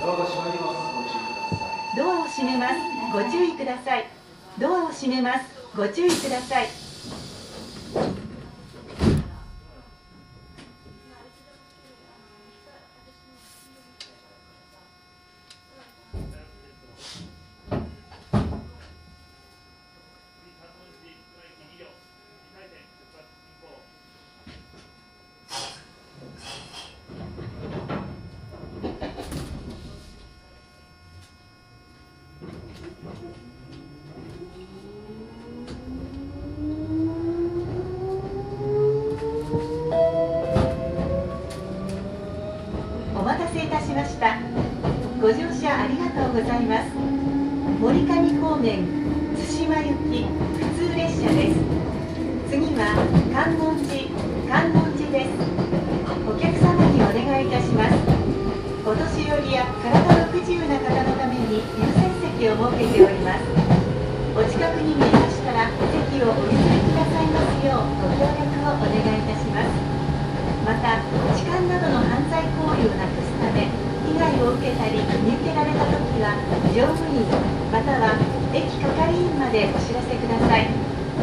ドアを閉めます。ご注意ください。ドアを閉めます。ご注意ください。お待たせいたしました。ご乗車ありがとうございます。森上方面対馬行き普通列車です。次は観音寺です。お客様にお願いいたします。お年寄りや体の不自由な方のために優先席を設けております。お近くに見えましたら席をお譲りくださいますようご協力をお願いいたします。また、痴漢などの犯罪行為をなくすため、被害を受けたり見受けられたときは、乗務員または駅係員までお知らせください。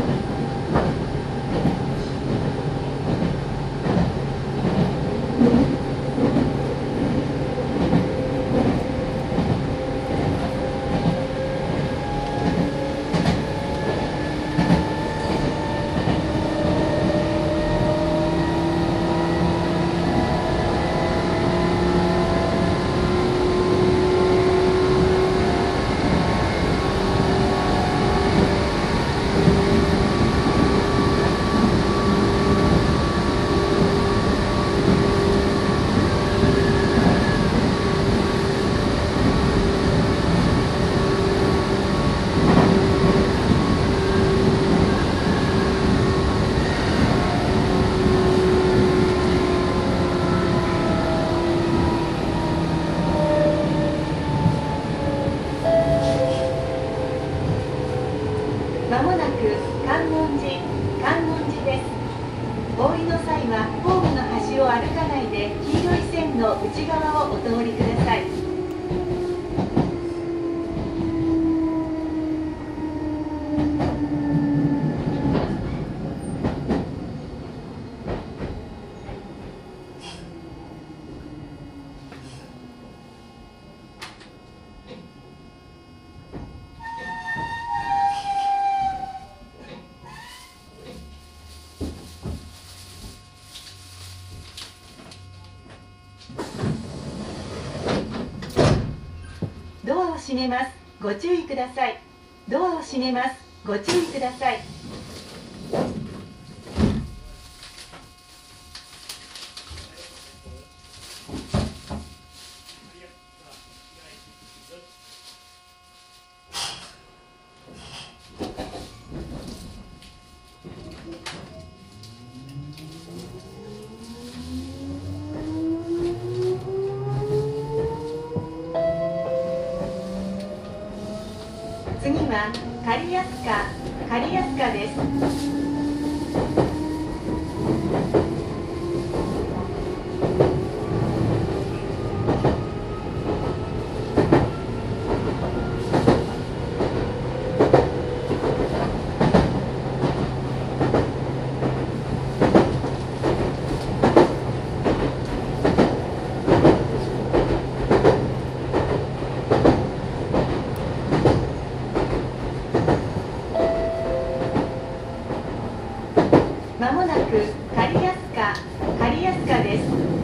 まもなく観音寺です。お降りの際はホームの端を歩かないで黄色い線の内側をお通りください。ドアを閉めます。ご注意ください。ドアを閉めます。ご注意ください。次は狩安かです。まもなく狩安です。